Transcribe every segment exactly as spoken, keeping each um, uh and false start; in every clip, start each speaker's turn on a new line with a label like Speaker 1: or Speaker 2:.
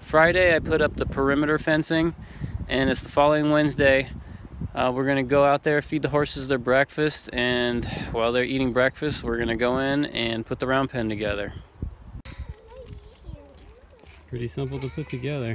Speaker 1: Friday I put up the perimeter fencing, and it's the following Wednesday. Uh, we're gonna go out there, feed the horses their breakfast, and while they're eating breakfast, we're gonna go in and put the round pen together. Pretty simple to put together.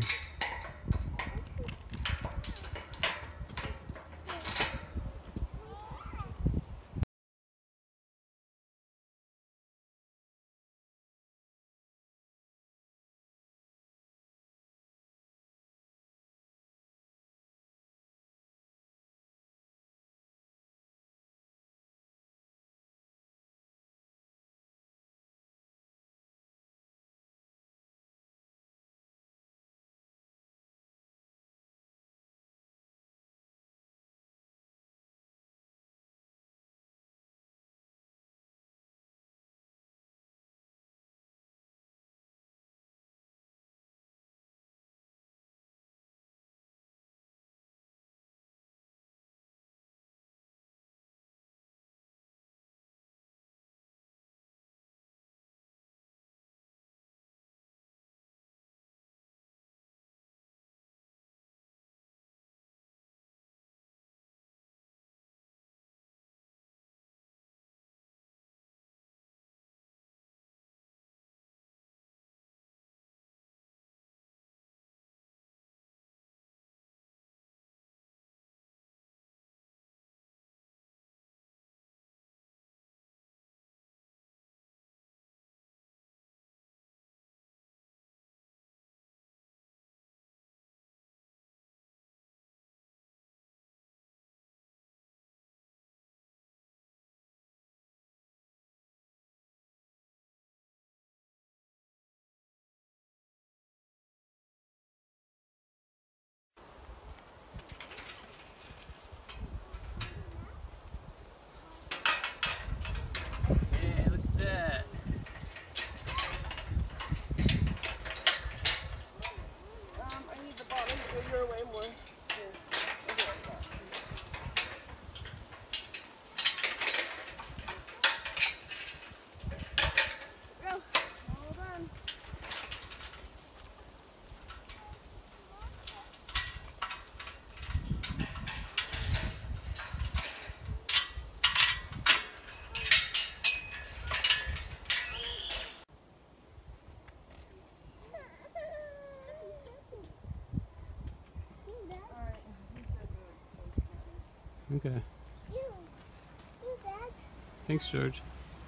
Speaker 1: Okay. You. You, Dad. Thanks, George.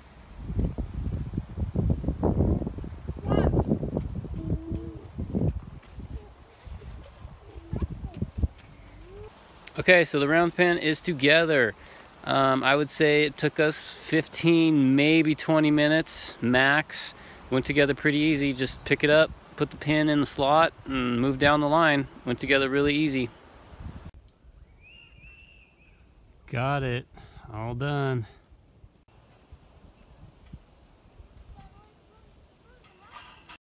Speaker 1: Okay, so the round pen is together. Um, I would say it took us fifteen, maybe twenty minutes max. Went together pretty easy. Just pick it up, put the pin in the slot, and move down the line. Went together really easy. Got it. All done.